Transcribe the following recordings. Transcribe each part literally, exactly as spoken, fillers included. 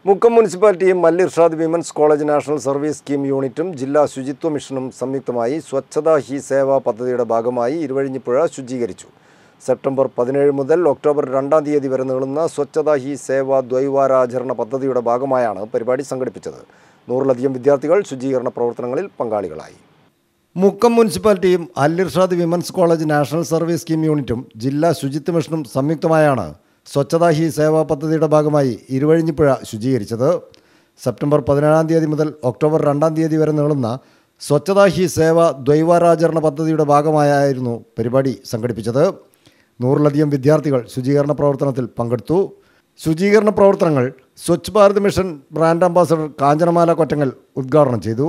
മുക്കം മുനിസിപ്പാലിറ്റിയും Al Irshad women's college national service scheme യൂണിറ്റും ജില്ലാ ശുചിത്വ മിഷനും സംയുക്തമായി സ്വച്ഛതാ ഹി സേവ പദ്ധതിയുടെ ഭാഗമായി ഇരുവഴിഞ്ഞിപ്പുഴ ശുചീകരിച്ചു. സെപ്റ്റംബർ പതിനേഴ് മുതൽ ഒക്ടോബർ രണ്ടാം തീയതി വരെ നീളുന്ന സ്വച്ഛതാ ഹി സേവ ദ്വൈവാരാചരണ പദ്ധതിയുടെ ഭാഗമായാണ് പരിപാടി സംഘടിപ്പിച്ചത്. നൂറിലധികം വിദ്യാർത്ഥികൾ ശുചീകരണ പ്രവർത്തനങ്ങളിൽ പങ്കാളികളായി. മുക്കം മുനിസിപ്പാലിറ്റിയും Al Irshad women's college national service scheme യൂണിറ്റും ജില്ലാ ശുചിത്വ മിഷനും സംയുക്തമായാണ് സ്വച്ഛതാ ഹി സേവ പദ്ധതിയുടെ ഭാഗമായി ഇരുവഴിഞ്ഞിപ്പുഴ ശുചീകരിച്ചത്. സെപ്റ്റംബർ പതിനേഴാം തീയതി മുതൽ ഒക്ടോബർ രണ്ടാം തീയതി വരെ നീളുന്ന സ്വച്ഛതാ ഹി സേവ ദ്വൈവാരാചരണ പദ്ധതിയുടെ ഭാഗമായായിരുന്നു പരിപാടി സംഘടിപ്പിച്ചത്. നൂറിലധികം വിദ്യാർത്ഥികൾ ശുചീകരണ പ്രവർത്തനത്തിൽ പങ്കെടുത്തു. ശുചീകരണ പ്രവർത്തനങ്ങൾ Swachh Bharat mission brand ambassador Kanchanamala Kottangal ഉദ്ഘാടനം ചെയ്തു.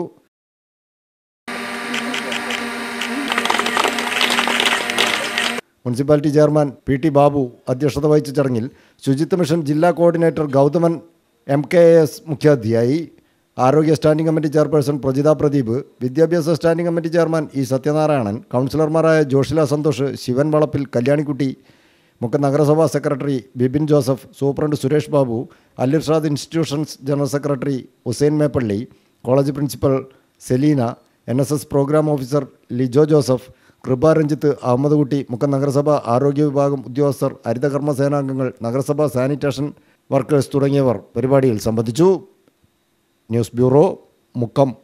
Municipality chairman P T Babu അധ്യക്ഷത വഹിച്ച ചടങ്ങിൽ ശുചിത്വ മിഷൻ ജില്ലാ coordinator Gauthaman M K S മുഖ്യാതിഥിയായി. ആരോഗ്യ standing committee chairperson Prajitha Pradeep, വിദ്യാഭ്യാസ standing committee chairman E Sathyanarayanan, കൗൺസിലർമാരായ ജോഷില സന്തോഷ്, ശിവൻ വളപ്പിൽ, കല്യാണിക്കുട്ടി, മുക്കം നഗരസഭാ secretary Bibin Joseph, superintendent Suresh Babu, Al Irshad institutions general secretary Hussain Meppally, college principal Selina, N S S programme officer Lijo Joseph, Kripa Ranjith, Ahmed കുട്ടി, മുക്കം നഗരസഭ ആരോഗ്യ വിഭാഗം ഉദ്യോഗസ്ഥർ, ഹരിതകർമ്മ സേനാംഗങ്ങൾ, നഗരസഭാ സാനിറ്റേഷൻ വർക്കേഴ്സ് തുടങ്ങിയവർ പരിപാടിയിൽ സംബന്ധിച്ചു. News bureau, Mukkam.